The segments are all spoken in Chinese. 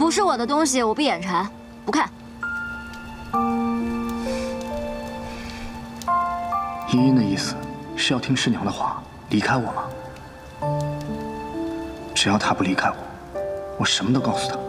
不是我的东西，我不眼馋，不看。 茵茵的意思是要听师娘的话，离开我吗？只要她不离开我，我什么都告诉她。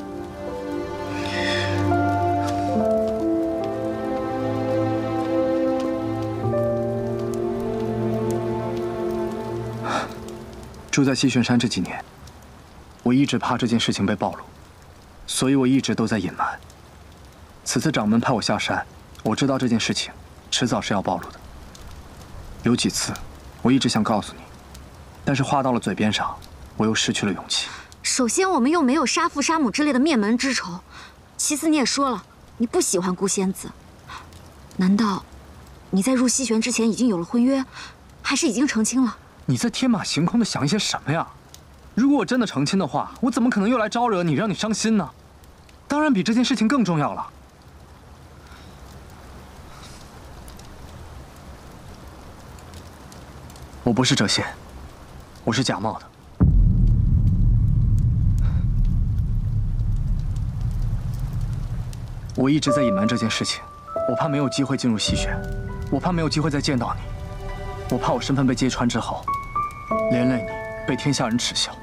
住在西玄山这几年，我一直怕这件事情被暴露，所以我一直都在隐瞒。此次掌门派我下山，我知道这件事情迟早是要暴露的。有几次，我一直想告诉你，但是话到了嘴边上，我又失去了勇气。 首先，我们又没有杀父杀母之类的灭门之仇；其次，你也说了，你不喜欢顾仙子。难道你在入西玄之前已经有了婚约，还是已经成亲了？ 你在天马行空的想一些什么呀？如果我真的成亲的话，我怎么可能又来招惹你，让你伤心呢？当然比这件事情更重要了。我不是谪仙，我是假冒的。我一直在隐瞒这件事情，我怕没有机会进入西玄，我怕没有机会再见到你，我怕我身份被揭穿之后，连累你被天下人耻笑。